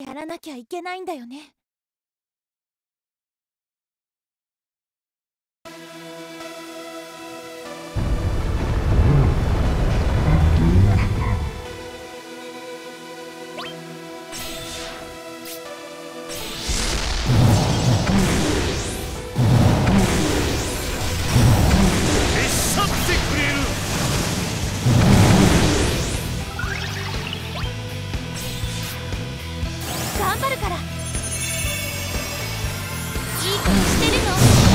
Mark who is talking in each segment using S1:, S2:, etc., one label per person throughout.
S1: やらなきゃいけないんだよね。頑張るから。いい子にしてるの。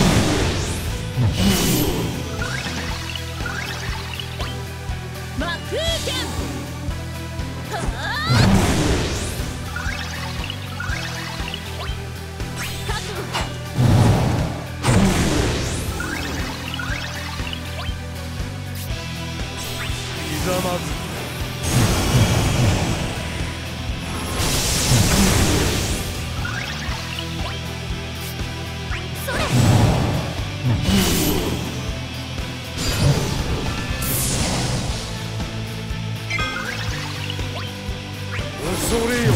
S1: 魔空剣。はあ。覚悟。
S2: ひざまず。恐れよ。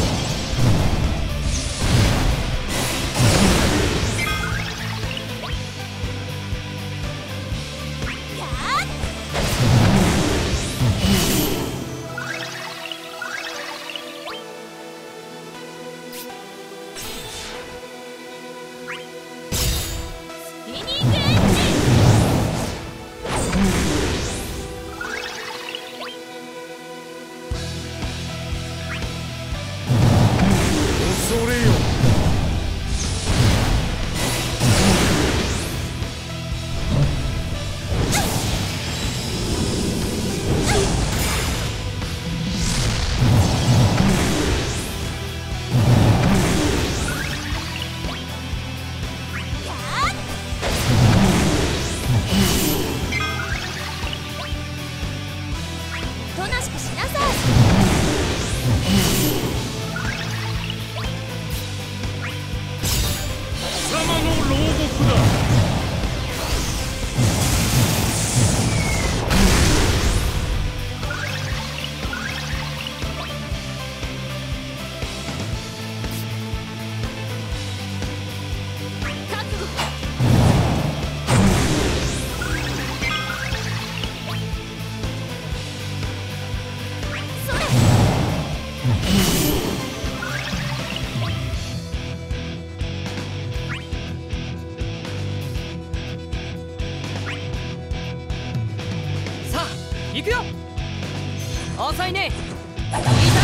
S2: 行くよ。遅いね。痛いよ。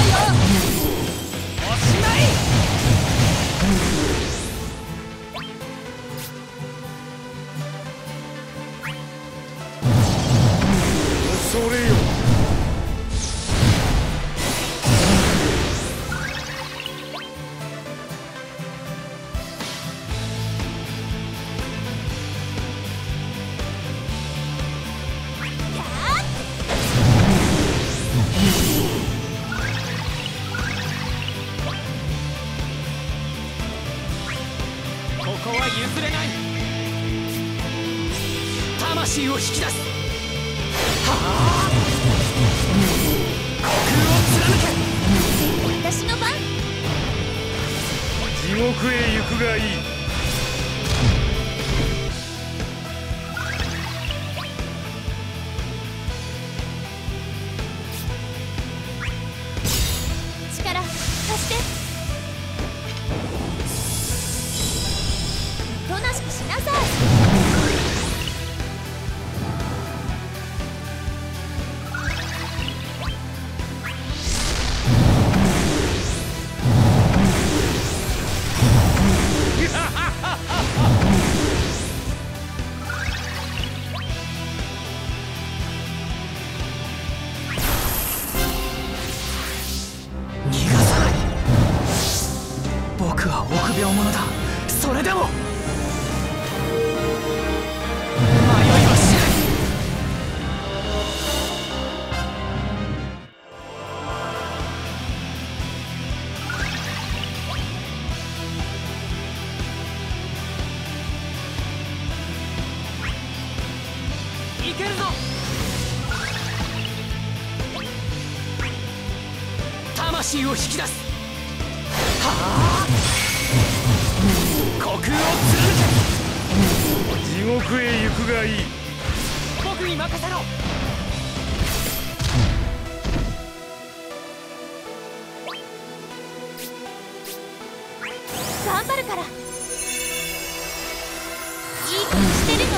S2: おしまい。恐れよ。ここは譲れない。魂を引き出す。はあ。空を貫け。私の番。地獄へ行くがいい。
S1: 力貸して。おとなしくしなさい。
S2: 逃がさない。僕は臆病者だ。それでも迷いはしない。いけるぞ。魂を引き出す。はあ。
S3: 獄へ行くがいい。
S2: 僕に任せろ。
S1: 頑張るから。いい顔してるの。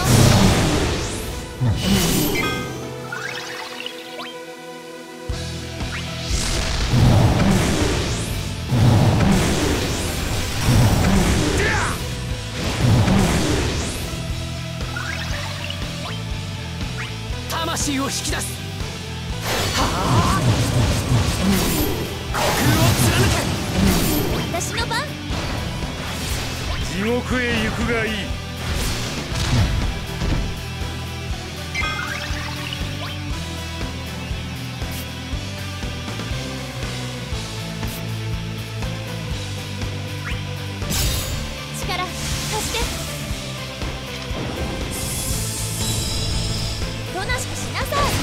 S2: 魂を引き出す。はあ、虚空を貫け。
S1: 私の番。
S3: 地獄へ行くがいい。
S1: 力貸して。おとなしくしなさい。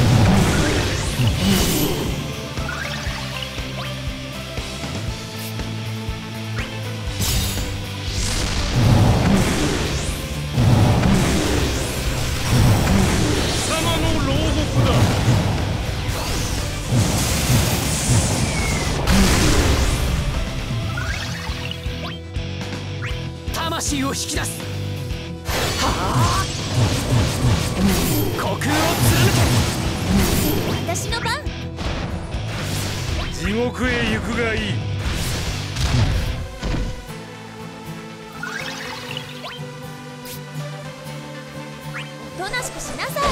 S2: 魂を引き出す。はあ、虚空を貫け。
S1: 私の番。
S3: 地獄へ行くがいい。
S1: おとなしくしなさい。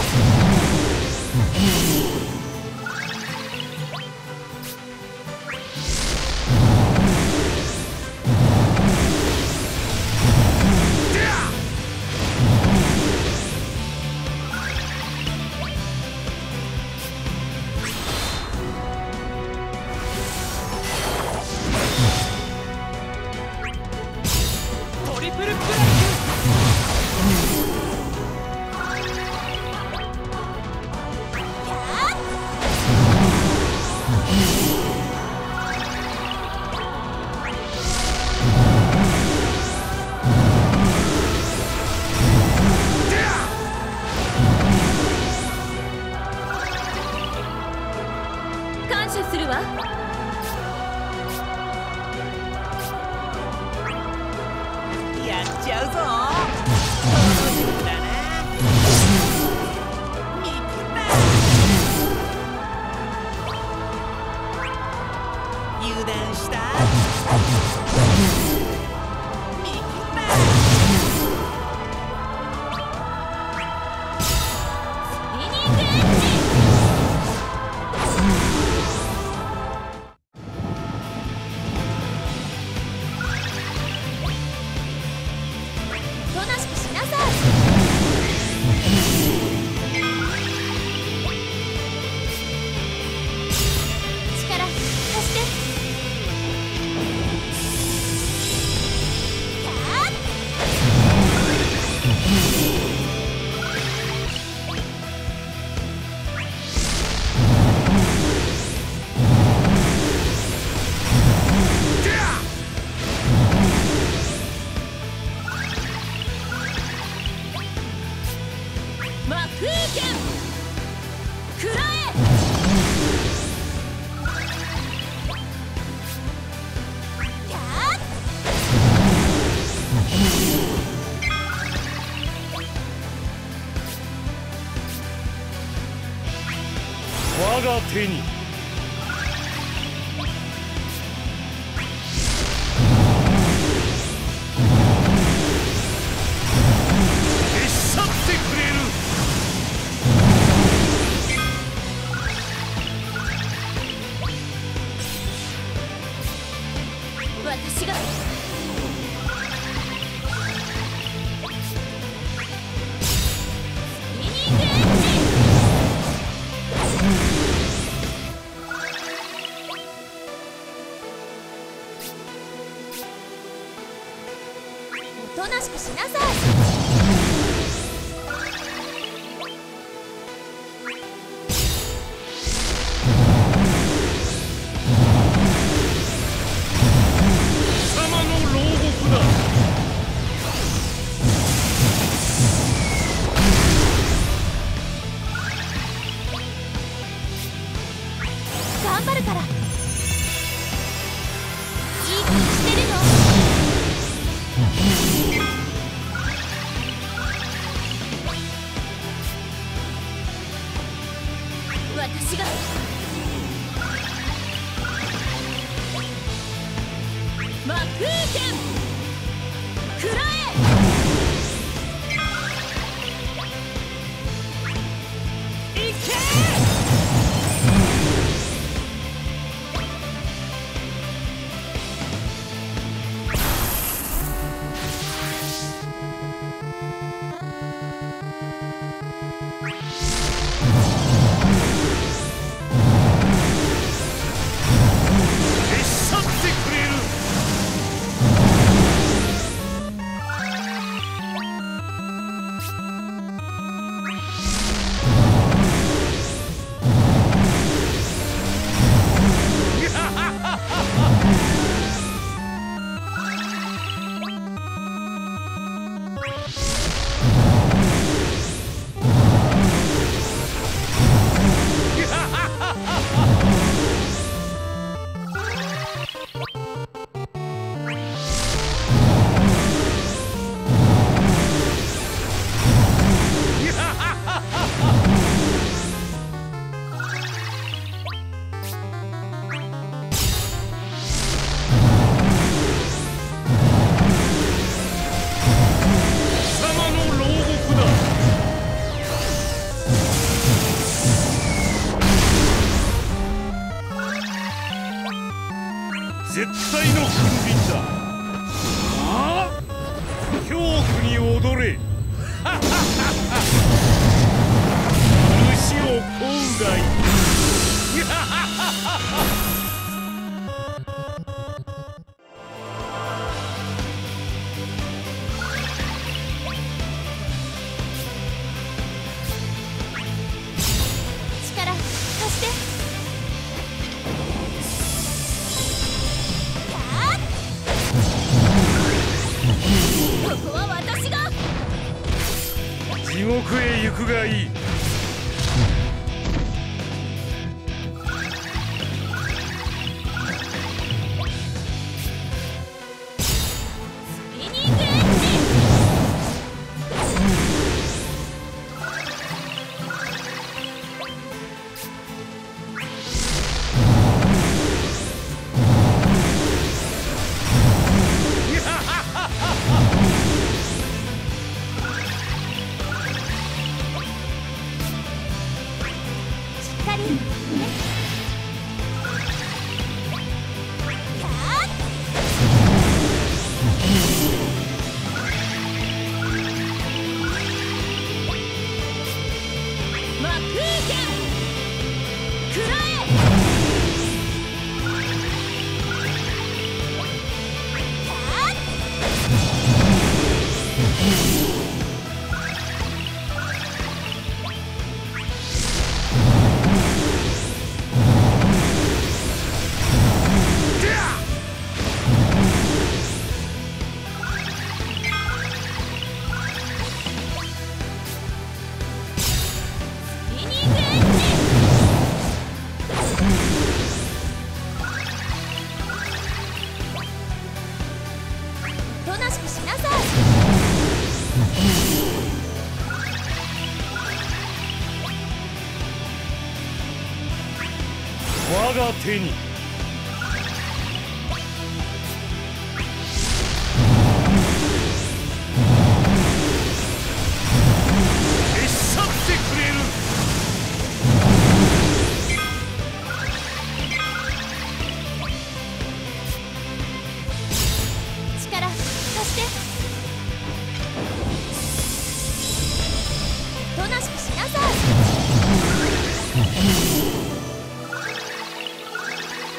S1: 感謝するわ。
S2: やっちゃうぞ。だな。油断した。
S1: おとなしくしなさい。力貸して。やっ。魔風剣食らえ。やっ。
S3: 我が手に。消し去ってくれる。
S1: 私が。スピニングエッジ。おとなしくしなさい。
S3: 貴様の牢獄だ。
S1: 魔風剣食らえ。いけ。
S3: 絶対の君臨だ。ああ、恐怖に踊れ。虫を乞うがいい。
S1: 力貸して。ここは私が。
S3: 地獄へ行くがいい。
S1: スピニングエッジ。
S3: 我が手に。消し去ってくれる。
S1: 力貸して。おとなしくしなさい。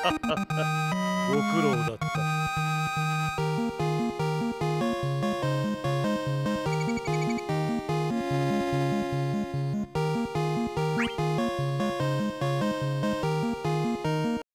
S3: ご苦労だった。